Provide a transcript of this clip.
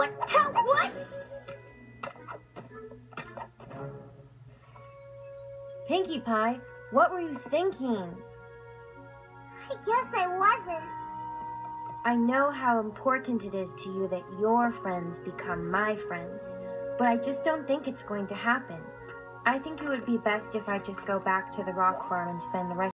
How what? Pinkie Pie, what were you thinking? I guess I wasn't. I know how important it is to you that your friends become my friends, but I just don't think it's going to happen. I think it would be best if I just go back to the rock farm and spend the rest